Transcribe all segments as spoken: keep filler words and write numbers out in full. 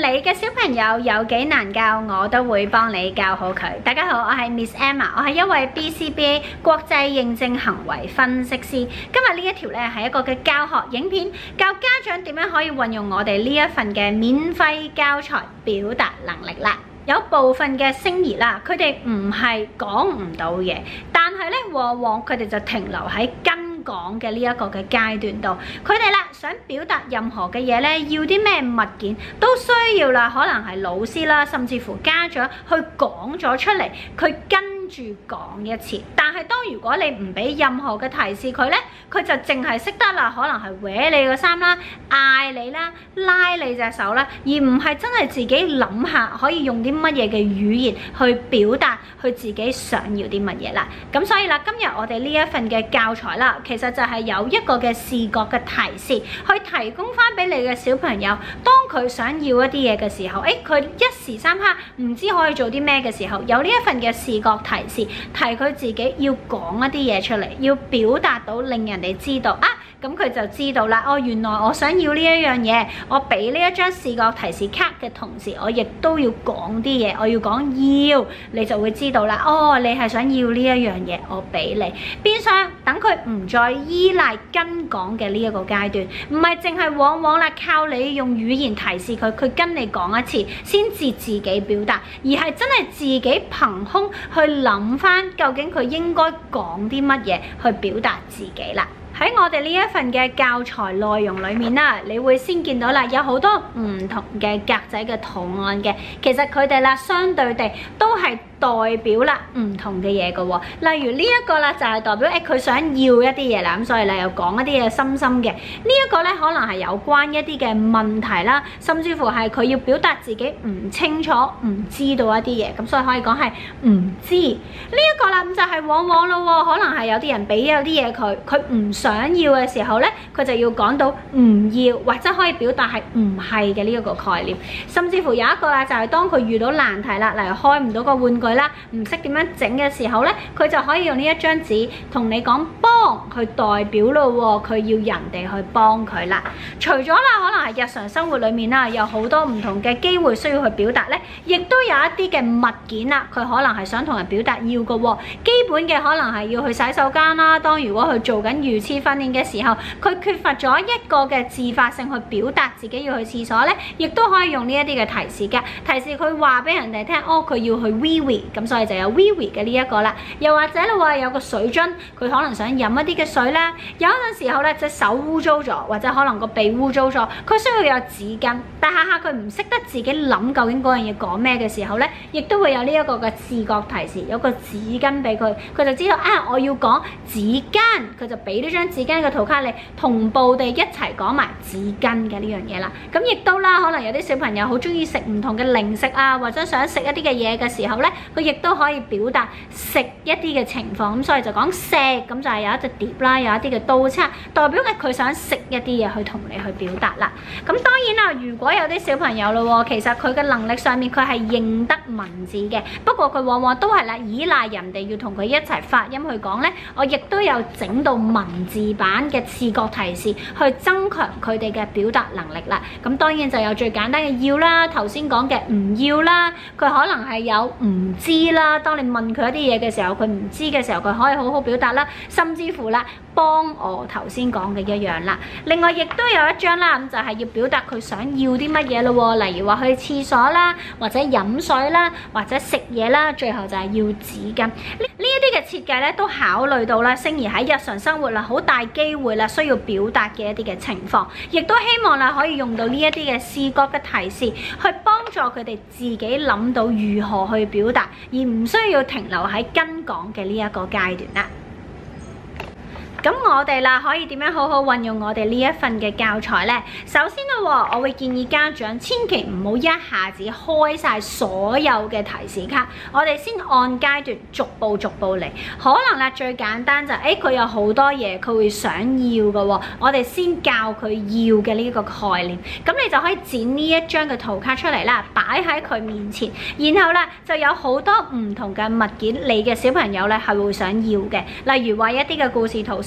你嘅小朋友有幾難教，我都會幫你教好佢。大家好，我係 Miss Emma， 我係一位 B C B A 國際認證行為分析師。今日呢一條咧係一個嘅教學影片，教家長點樣可以運用我哋呢一份嘅免費教材表達能力啦。有部分嘅星兒啦，佢哋唔係講唔到嘢，但係咧往往佢哋就停留喺跟講嘅呢一個嘅階段度。佢哋啦想表達任何嘅嘢咧，要啲咩物件都需要啦，可能係老師啦，甚至乎家長去講咗出嚟，佢跟住講一次。但係當如果你唔俾任何嘅提示佢咧，佢就淨係識得啦，可能係搲你個衫啦、嗌你啦、拉你隻手啦，而唔係真係自己諗下可以用啲乜嘢嘅語言去表達佢自己想要啲乜嘢啦。咁所以啦，今日我哋呢一份嘅教材啦，其實就係有一個嘅視覺嘅提示，去提供翻俾你嘅小朋友，當佢想要一啲嘢嘅時候，誒佢一時三刻唔知可以做啲咩嘅時候，有呢一份嘅視覺提示，提佢自己要講一啲嘢出嚟，要表達到令人哋知道啊，咁佢就知道啦。哦，原來我想要呢一樣嘢，我俾呢一張視覺提示卡嘅同時，我亦都要講啲嘢，我要講要，你就會知道啦。哦，你係想要呢一樣嘢，我俾你，變相等佢唔再依賴跟講嘅呢一個階段，唔係淨係往往啦靠你用語言提示佢，佢跟你講一次先至自己表達，而係真係自己憑空去諗翻究竟佢應該講啲乜嘢去表達自己啦。喺我哋呢一份嘅教材內容裏面啦，你會先見到啦，有好多唔同嘅格仔嘅圖案嘅，其實佢哋啦相對地都係代表啦唔同嘅嘢嘅喎。例如呢一個啦就係代表誒佢想要一啲嘢啦，咁所以咧又講一啲嘢深深嘅。呢一個咧可能係有關一啲嘅問題啦，甚至乎係佢要表達自己唔清楚、唔知道一啲嘢，咁所以可以講係唔知。呢一個啦咁就係往往咯，可能係有啲人俾有啲嘢佢，佢唔想要嘅時候咧，佢就要講到唔要，或者可以表達係唔係嘅呢一個概念。甚至乎有一個啦，就係當佢遇到難題啦，例如開唔到個玩具啦，唔識點樣整嘅時候咧，佢就可以用呢一張紙同你講幫，去代表咯，佢要人哋去幫佢啦。除咗啦，可能係日常生活裏面啦，有好多唔同嘅機會需要去表達咧，亦都有一啲嘅物件啦，佢可能係想同人表達要嘅喎。基本嘅可能係要去洗手間啦，當如果佢做緊魚翅訓練嘅時候，佢缺乏咗一個嘅自發性去表達自己要去廁所咧，亦都可以用呢一啲嘅提示嘅提示佢話俾人哋聽，哦佢要去 wee wee， 咁所以就有 wee wee 嘅呢一個啦。又或者你話有個水樽，佢可能想飲一啲嘅水咧，有陣時候咧隻手污糟咗，或者可能個鼻污糟咗，佢需要有紙巾，但下下佢唔識得自己諗究竟嗰樣嘢講咩嘅時候咧，亦都會有呢一個嘅視覺提示，有個紙巾俾佢，佢就知道啊我要講紙巾，佢就俾呢張紙巾嘅圖卡你，同步地一齊講埋紙巾嘅呢樣嘢啦。咁亦都啦，可能有啲小朋友好中意食唔同嘅零食啊，或者想食一啲嘅嘢嘅時候咧，佢亦都可以表達食一啲嘅情況，咁所以就講食，咁就係有一隻碟啦，有一啲嘅刀叉，代表咧佢想食一啲嘢去同你去表達啦。咁當然啦，如果有啲小朋友咯，其實佢嘅能力上面佢係認得文字嘅，不過佢往往都係啦依賴人哋要同佢一齊發音去講咧，我亦都有整到文字版嘅視覺提示去增強佢哋嘅表達能力啦。咁當然就有最簡單嘅要啦，頭先講嘅唔要啦，佢可能係有唔知啦，當你問佢一啲嘢嘅時候，佢唔知嘅時候，佢可以好好表達啦，甚至乎啦幫我頭先講嘅一樣啦。另外亦都有一張啦，咁就係要表達佢想要啲乜嘢咯，例如話去廁所啦，或者飲水啦，或者食嘢啦，最後就係要紙巾。呢呢一啲嘅設計咧，都考慮到啦星兒喺日常生活啦好大機會啦需要表達嘅一啲嘅情況，亦都希望啦可以用到呢一啲嘅視覺嘅提示，去幫助佢哋自己諗到如何去表達，而唔需要停留喺跟講嘅呢一個階段啦。咁我哋啦可以點樣好好運用我哋呢一份嘅教材呢？首先啦，我會建議家長千祈唔好一下子開晒所有嘅提示卡，我哋先按階段逐步逐步嚟。可能啦最簡單就係誒佢有好多嘢佢會想要嘅喎，我哋先教佢要嘅呢個概念，咁你就可以剪呢一張嘅圖卡出嚟啦，擺喺佢面前，然後咧就有好多唔同嘅物件，你嘅小朋友咧係會想要嘅，例如話一啲嘅故事圖書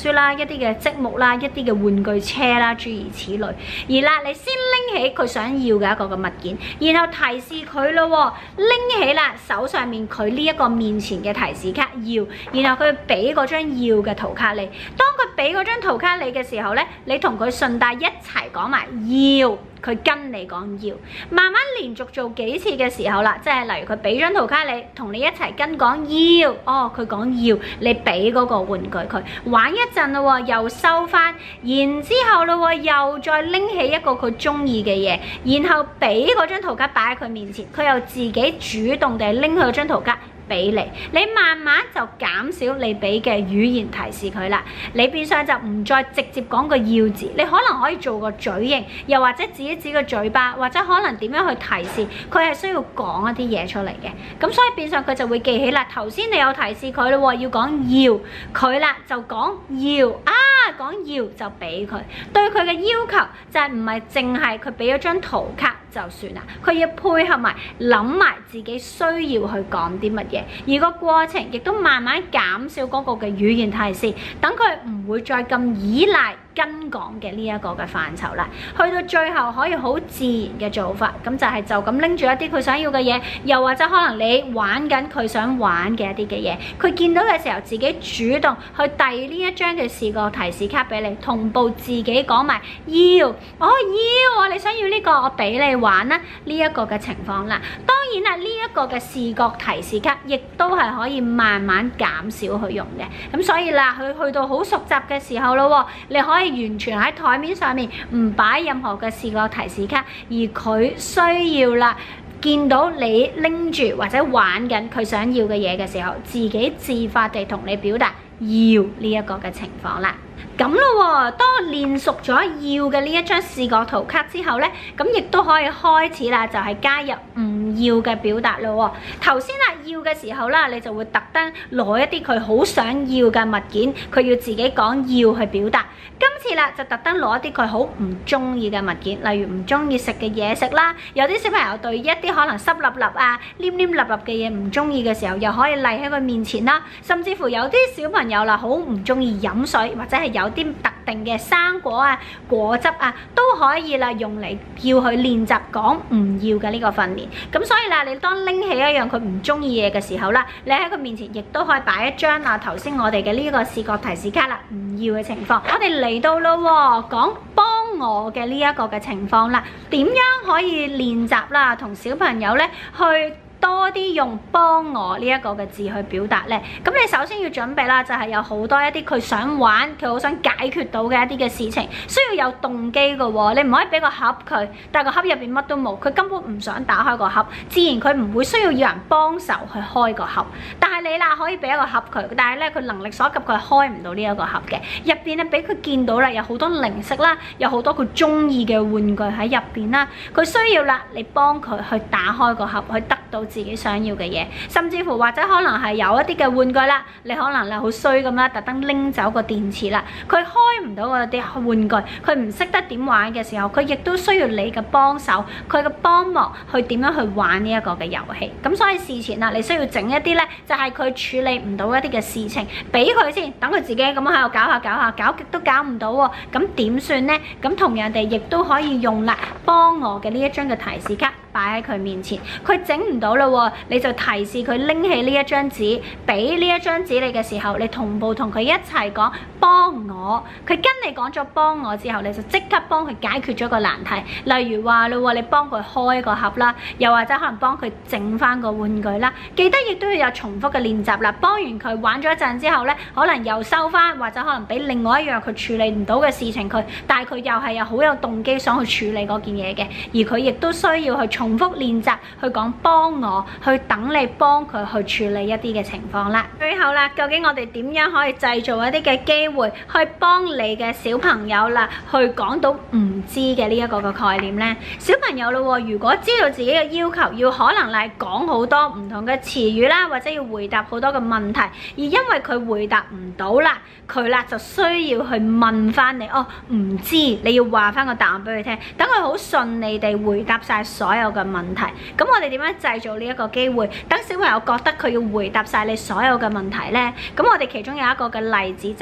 書啦、一啲嘅積木啦、一啲嘅玩具車啦，諸如此類。而啦，你先拎起佢想要嘅一個嘅物件，然後提示佢咯，拎起啦手上面佢呢一個面前嘅提示卡要，然後佢俾嗰張要嘅圖卡你。當佢俾嗰張圖卡你嘅時候咧，你同佢順帶一齊講埋要。佢跟你講要，慢慢連續做幾次嘅時候啦，即係例如佢俾張圖卡你，同你一齊跟講要，哦，佢講要，你俾嗰個玩具佢玩一陣咯，又收翻，然之後咯，又再拎起一個佢中意嘅嘢，然後俾嗰張圖卡擺喺佢面前，佢又自己主動地拎去張圖卡俾你，你慢慢就減少你俾嘅語言提示佢啦。你變相就唔再直接講個要字，你可能可以做個嘴型，又或者指一指個嘴巴，或者可能點樣去提示佢係需要講一啲嘢出嚟嘅。咁所以變相佢就會記起啦。頭先你有提示佢咯，要講要，佢啦就講要啊，講要就俾佢。對佢嘅要求就係唔係淨係佢俾咗張圖卡就算啦，佢要配合埋諗埋自己需要去講啲乜嘢。而個過程亦都慢慢減少嗰個嘅語言提示，等佢唔會再咁依賴跟講嘅呢一個嘅範疇啦。去到最後可以好自然嘅做法，咁就係就咁拎住一啲佢想要嘅嘢，又或者可能你玩緊佢想玩嘅一啲嘅嘢，佢見到嘅時候自己主動去遞呢一張嘅視覺提示卡俾你，同步自己講埋要，我、哦、要啊，你想要呢個，我俾你玩啦，呢一個嘅情況啦。當然啦，呢一個嘅視覺提示卡亦都係可以慢慢減少去用嘅。咁所以啦，佢去到好熟習嘅時候咯，你可以完全喺台面上面唔擺任何嘅視覺提示卡，而佢需要啦見到你拎住或者玩緊佢想要嘅嘢嘅時候，自己自發地同你表達要呢一個嘅情況啦。咁咯，當我練熟咗要嘅呢一張視覺圖卡之後咧，咁亦都可以開始啦，就係加入唔要嘅表達咯。頭先啊要嘅時候啦，你就會特登攞一啲佢好想要嘅物件，佢要自己講要去表達。今次啦就特登攞一啲佢好唔中意嘅物件，例如唔中意食嘅嘢食啦。有啲小朋友對一啲可能濕立立啊、黏黏立立嘅嘢唔中意嘅時候，又可以例喺佢面前啦。甚至乎有啲小朋友啦好唔中意飲水，或者係有啲特定嘅生果啊、果汁啊，都可以啦用嚟叫佢練習講唔要嘅呢個訓練。咁所以啦，你當拎起一樣佢唔中意嘢嘅時候啦，你喺佢面前亦都可以擺一張啊頭先我哋嘅呢個視覺提示卡啦，唔要嘅情況。我哋嚟到咯，講幫我嘅呢一個嘅情況啦，點樣可以練習啦，同小朋友咧去多啲用幫我呢一個嘅字去表達咧。咁你首先要準備啦，就係有好多一啲佢想玩、佢好想解決到嘅一啲嘅事情，需要有動機嘅喎。你唔可以俾個盒佢，但係個盒入邊乜都冇，佢根本唔想打開個盒，自然佢唔會需要有人幫手去開個盒。但係你啦可以俾一個盒佢，但係咧佢能力所及佢係開唔到呢一個盒嘅。入邊咧俾佢見到啦，有好多零食啦，有好多佢中意嘅玩具喺入邊啦，佢需要啦你幫佢去打開個盒，去得到自己想要嘅嘢，甚至乎或者可能係有一啲嘅玩具啦，你可能咧好衰咁啦，特登拎走個電池啦，佢開唔到嗰啲玩具，佢唔識得點玩嘅時候，佢亦都需要你嘅幫手，佢嘅幫忙去點樣去玩呢一個嘅遊戲。咁所以事前啊，你需要整一啲咧，就係佢處理唔到一啲嘅事情，俾佢先，等佢自己咁喺度搞下搞下，搞極都搞唔到喎，咁點算呢？咁同樣地亦都可以用啦，幫我嘅呢一張嘅提示卡擺喺佢面前，佢整唔到啦喎，你就提示佢拎起呢一張紙，俾呢一張紙你嘅時候，你同步同佢一齊講幫我。佢跟你講咗幫我之後，你就即刻幫佢解決咗個難題。例如話啦喎，你幫佢開個盒啦，又或者可能幫佢整翻個玩具啦。記得亦都要有重複嘅練習啦。幫完佢玩咗一陣之後咧，可能又收翻，或者可能俾另外一樣佢處理唔到嘅事情佢，但係佢又係有好有動機想去處理嗰件嘢嘅，而佢亦都需要去重複練習去講幫我，去等你幫佢去處理一啲嘅情況啦。最後啦，究竟我哋點樣可以製造一啲嘅機會去幫你嘅小朋友啦，去講到唔知嘅呢一個嘅概念呢？小朋友咯，如果知道自己嘅要求，要可能係講好多唔同嘅詞語啦，或者要回答好多嘅問題，而因為佢回答唔到啦，佢啦就需要去問翻你，哦，唔知，你要話翻個答案俾佢聽，等佢好順利地回答晒所有嘅問題。咁我哋點樣製造呢一個機會，等小朋友覺得佢要回答晒你所有嘅問題呢？咁我哋其中有一個嘅例子就係你可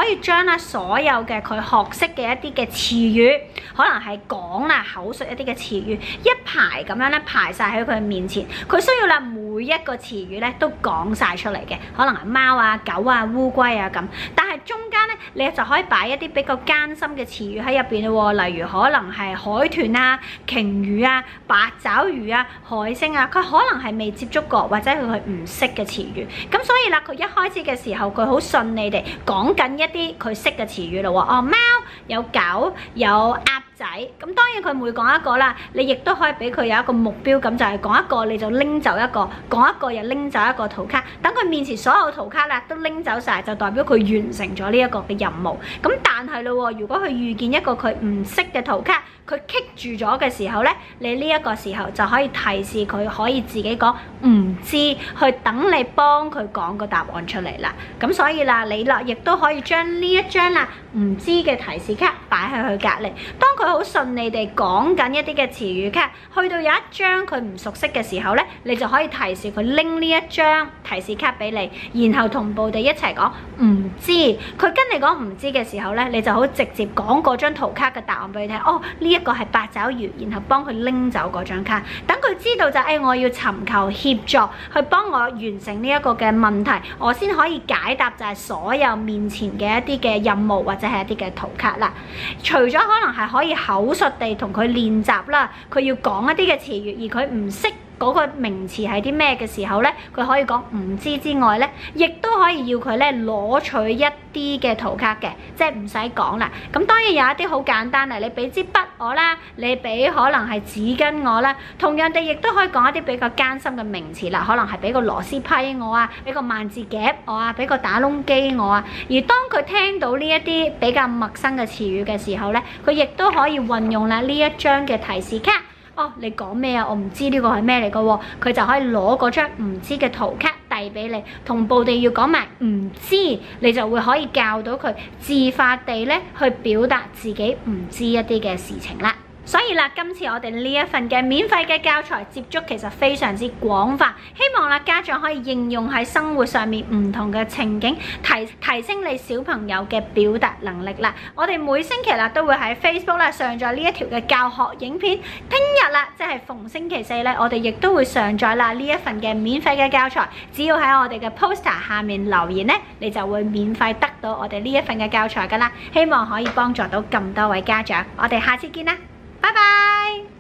可以將咧所有嘅佢學識嘅一啲嘅詞語，可能係講啦口述一啲嘅詞語，一排咁樣咧排晒喺佢面前，佢需要啦每一個詞語咧都講晒出嚟嘅，可能係貓啊、狗啊、烏龜啊咁。但係中間咧，你就可以擺一啲比較艱深嘅詞語喺入邊咯喎，例如可能係海豚啊、鯨魚啊、八爪魚啊、海星啊，佢可能係未接觸過或者佢係唔識嘅詞語。咁所以啦，佢一開始嘅時候，佢好順利地講緊一啲佢識嘅詞語咯喎。哦，貓有狗有鴨仔，咁當然佢每講一個啦，你亦都可以俾佢有一個目標，咁就係講一個你就拎走一個，講一個又拎走一個圖卡，等佢面前所有圖卡啦都拎走晒，就代表佢完成咗呢一個嘅任務。咁但係咯，如果佢遇見一個佢唔識嘅圖卡，佢棘住咗嘅時候咧，你呢一個時候就可以提示佢可以自己講唔知，去等你幫佢講個答案出嚟啦。咁所以啦，你啦亦都可以將呢一張啦唔知嘅提示卡擺喺佢隔離，當佢好順利地講緊一啲嘅詞語卡，去到有一張佢唔熟悉嘅時候咧，你就可以提示佢拎呢一張提示卡俾你，然後同步地一齊講唔知。佢跟你講唔知嘅時候咧，你就好直接講嗰張圖卡嘅答案俾佢聽。哦，呢一個係八爪魚，然後幫佢拎走嗰張卡，等佢知道就係、哎、我要尋求協助去幫我完成呢一個嘅問題，我先可以解答就係所有面前嘅一啲嘅任務或者係一啲嘅圖卡啦。除咗可能係可以口述地同佢練習啦，佢要講一啲嘅詞語，而佢唔識嗰個名詞係啲咩嘅時候咧，佢可以講唔知之外咧，亦都可以要佢咧攞取一啲嘅圖卡嘅，即係唔使講啦。咁當然有一啲好簡單啦，你俾支筆我啦，你俾可能係紙巾我啦，同樣地亦都可以講一啲比較艱深嘅名詞啦，可能係俾個螺絲批我啊，俾個萬字夾我啊，俾個打窿機我啊。而當佢聽到呢一啲比較陌生嘅詞語嘅時候咧，佢亦都可以運用啦呢一張嘅提示卡。哦，你講咩啊？我唔知呢個係咩嚟㗎喎，佢就可以攞嗰張唔知嘅圖卡遞俾你，同步地要講埋唔知，你就會可以教到佢自發地咧去表達自己唔知一啲嘅事情啦。所以啦，今次我哋呢一份嘅免費嘅教材接觸其實非常之廣泛，希望啦家長可以應用喺生活上面唔同嘅情景，提提升你小朋友嘅表達能力啦。我哋每星期啦都會喺 Facebook 啦上載呢一條嘅教學影片，聽日啦即係逢星期四咧，我哋亦都會上載啦呢一份嘅免費嘅教材。只要喺我哋嘅 poster 下面留言咧，你就會免費得到我哋呢一份嘅教材噶啦。希望可以幫助到咁多位家長，我哋下次見啦！拜拜。